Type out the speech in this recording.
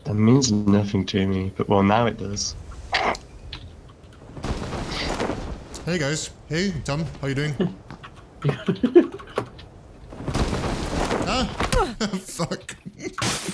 That means nothing to me, but well, now it does. Hey guys. Hey, Tom. How you doing? Ah! Fuck.